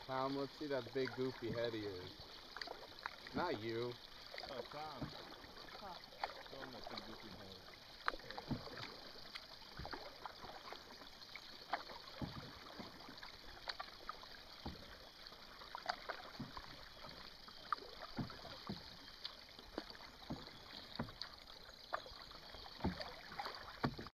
Tom, let's see that big goofy head of yours. Not you. Oh, Tom. Show him that big goofy head. There you go.